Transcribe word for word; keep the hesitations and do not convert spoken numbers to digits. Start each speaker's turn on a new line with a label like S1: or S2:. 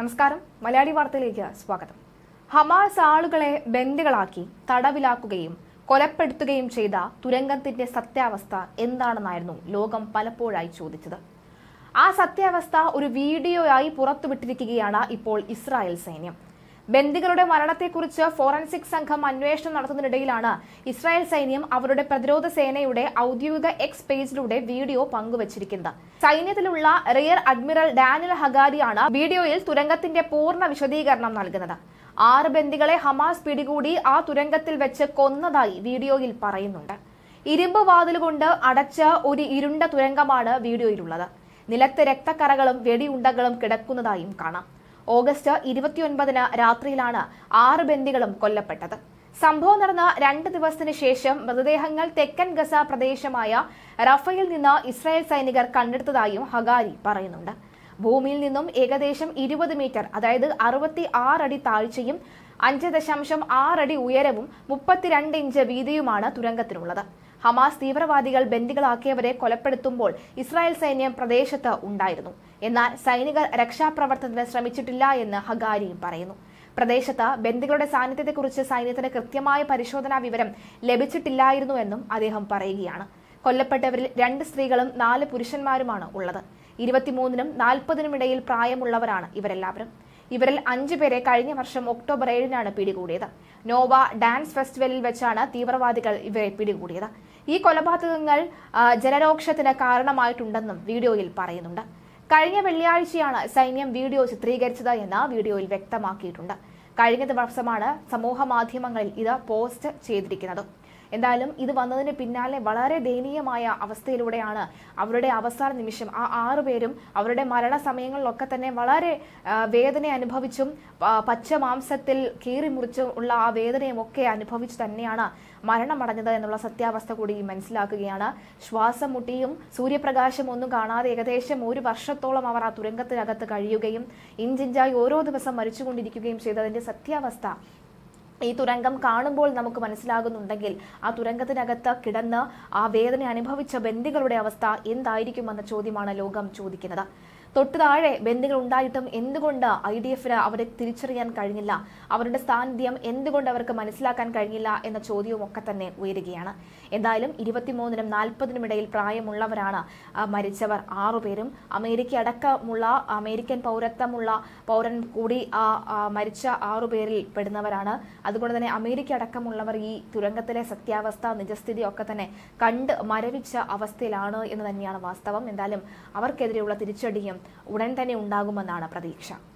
S1: നമസ്കാരം. മലയാളി വാർത്തയിലേക്ക് സ്വാഗതം. ഹമാസ് ആളുകളെ ബന്ദികളാക്കി തടവിലാക്കുകയും കൊലപ്പെടുത്തുകയും ചെയ്ത തുരങ്കത്തിന്റെ സത്യാവസ്ഥ എന്താണെന്നായിരുന്നു ലോകം പലപ്പോഴായി ചോദിച്ചത്. ആ സത്യാവസ്ഥ ഒരു വീഡിയോയായി പുറത്തുവിട്ടിരിക്കുകയാണ് ഇപ്പോൾ ഇസ്രായേൽ സൈന്യം. ബന്ദികളുടെ മരണത്തെക്കുറിച്ച് ഫോറൻസിക് സംഘം അന്വേഷണം നടത്തുന്നതിനിടയിലാണ് ഇസ്രായേൽ സൈന്യം അവരുടെ പ്രതിരോധ സേനയുടെ ഔദ്യോഗിക എക്സ് പേജിലൂടെ വീഡിയോ പങ്കുവച്ചിരിക്കുന്നത്. സൈന്യത്തിലുള്ള റിയർ അഡ്മിറൽ ഡാനിയൽ ഹഗാരിയാണ് വീഡിയോയിൽ തുരങ്കത്തിന്റെ പൂർണ്ണ വിശദീകരണം നൽകുന്നത്. ആറ് ബന്ദികളെ ഹമാസ് പിടികൂടി ആ തുരങ്കത്തിൽ വെച്ച് കൊന്നതായി വീഡിയോയിൽ പറയുന്നുണ്ട്. ഇരുമ്പ് വാതിലുകൊണ്ട് അടച്ച ഒരു ഇരുണ്ട തുരങ്കമാണ് വീഡിയോയിലുള്ളത്. നിലത്ത് രക്തക്കറകളും വെടിയുണ്ടകളും കിടക്കുന്നതായും കാണാം. ഓഗസ്റ്റ് ഇരുപത്തിയൊൻപതിന് രാത്രിയിലാണ് ആറ് ബന്ദികളും കൊല്ലപ്പെട്ടത്. സംഭവം നടന്ന രണ്ട് ദിവസത്തിന് ശേഷം മൃതദേഹങ്ങൾ തെക്കൻ ഗസ പ്രദേശമായ റഫയിൽ നിന്ന് ഇസ്രായേൽ സൈനികർ കണ്ടെടുത്തതായും ഹഗാരി പറയുന്നുണ്ട്. ഭൂമിയിൽ നിന്നും ഏകദേശം ഇരുപത് മീറ്റർ അതായത് അറുപത്തി ആറടി താഴ്ചയും അഞ്ച് ദശാംശം ആറടി ഉയരവും മുപ്പത്തിരണ്ട് ഇഞ്ച് വീതിയുമാണ് തുരങ്കത്തിനുള്ളത്. ഹമാസ് തീവ്രവാദികൾ ബന്ദികളാക്കിയവരെ കൊലപ്പെടുത്തുമ്പോൾ ഇസ്രായേൽ സൈന്യം പ്രദേശത്ത് ഉണ്ടായിരുന്നു. എന്നാൽ സൈനികർ രക്ഷാപ്രവർത്തനത്തിന് ശ്രമിച്ചിട്ടില്ല എന്ന് ഹഗാരി പറയുന്നു. പ്രദേശത്ത് ബന്ദികളുടെ സാന്നിധ്യത്തെക്കുറിച്ച് സൈന്യത്തിന് കൃത്യമായ പരിശോധനാ വിവരം ലഭിച്ചിട്ടില്ലായിരുന്നുവെന്നും അദ്ദേഹം പറയുകയാണ്. കൊല്ലപ്പെട്ടവരിൽ രണ്ട് സ്ത്രീകളും നാല് പുരുഷന്മാരുമാണ് ഉള്ളത്. ഇരുപത്തിമൂന്നിനും നാൽപ്പതിനും ഇടയിൽ പ്രായമുള്ളവരാണ് ഇവരെല്ലാവരും. ഇവരിൽ അഞ്ചു പേരെ കഴിഞ്ഞ വർഷം ഒക്ടോബർ ഏഴിനാണ് പിടികൂടിയത്. നോവ ഡാൻസ് ഫെസ്റ്റിവലിൽ വെച്ചാണ് തീവ്രവാദികൾ ഇവരെ പിടികൂടിയത്. ഈ കൊലപാതകങ്ങൾ ജനരോക്ഷത്തിന് കാരണമായിട്ടുണ്ടെന്നും വീഡിയോയിൽ പറയുന്നുണ്ട്. കഴിഞ്ഞ വെള്ളിയാഴ്ചയാണ് സൈന്യം വീഡിയോ ചിത്രീകരിച്ചത് എന്ന് വീഡിയോയിൽ വ്യക്തമാക്കിയിട്ടുണ്ട്. കഴിഞ്ഞ ദിവസമാണ് സമൂഹ മാധ്യമങ്ങളിൽ ഇത് പോസ്റ്റ് ചെയ്തിരിക്കുന്നത്. എന്തായാലും ഇത് വന്നതിന് പിന്നാലെ വളരെ ദയനീയമായ അവസ്ഥയിലൂടെയാണ് അവരുടെ അവസാന നിമിഷം ആ ആറുപേരും അവരുടെ മരണസമയങ്ങളിലൊക്കെ തന്നെ വളരെ വേദന അനുഭവിച്ചും പച്ച മാംസത്തിൽ കീറി മുറിച്ചും ഉള്ള ആ വേദനയും ഒക്കെ അനുഭവിച്ചു തന്നെയാണ് മരണമടഞ്ഞത് എന്നുള്ള സത്യാവസ്ഥ കൂടി മനസ്സിലാക്കുകയാണ്. ശ്വാസം മുട്ടിയും സൂര്യപ്രകാശം ഒന്നും കാണാതെ ഏകദേശം ഒരു വർഷത്തോളം അവർ ആ തുരങ്കത്തിനകത്ത് കഴിയുകയും ഇഞ്ചിഞ്ചായി ഓരോ ദിവസം മരിച്ചുകൊണ്ടിരിക്കുകയും ചെയ്തതിന്റെ സത്യാവസ്ഥ ഈ തുരങ്കം കാണുമ്പോൾ നമുക്ക് മനസ്സിലാകുന്നുണ്ടെങ്കിൽ ആ തുരങ്കത്തിനകത്ത് കിടന്ന് ആ വേദന അനുഭവിച്ച ബന്ദികളുടെ അവസ്ഥ എന്തായിരിക്കുമെന്ന ചോദ്യമാണ് ലോകം ചോദിക്കുന്നത്. തൊട്ടു താഴെ ബന്ദികൾ ഉണ്ടായിട്ടും എന്തുകൊണ്ട് ഐ ഡി എഫിന് അവരെ തിരിച്ചറിയാൻ കഴിഞ്ഞില്ല, അവരുടെ സാന്നിധ്യം എന്തുകൊണ്ട് അവർക്ക് മനസ്സിലാക്കാൻ കഴിഞ്ഞില്ല എന്ന ചോദ്യവും ഒക്കെ തന്നെ ഉയരുകയാണ്. എന്തായാലും ഇരുപത്തിമൂന്നിനും നാൽപ്പതിനും ഇടയിൽ പ്രായമുള്ളവരാണ് മരിച്ചവർ ആറുപേരും. അമേരിക്ക അടക്കമുള്ള അമേരിക്കൻ പൗരത്വമുള്ള പൗരൻ കൂടി ആ മരിച്ച ആറുപേരിൽ പെടുന്നവരാണ്. അതുകൊണ്ട് തന്നെ അമേരിക്ക അടക്കമുള്ളവർ ഈ തുരങ്കത്തിലെ സത്യാവസ്ഥ നിജസ്ഥിതി ഒക്കെ തന്നെ കണ്ട് മരവിച്ച അവസ്ഥയിലാണ് എന്ന് തന്നെയാണ് വാസ്തവം. എന്തായാലും അവർക്കെതിരെയുള്ള തിരിച്ചടിയും ഉടൻ തന്നെ ഉണ്ടാകുമെന്നാണ് പ്രതീക്ഷ.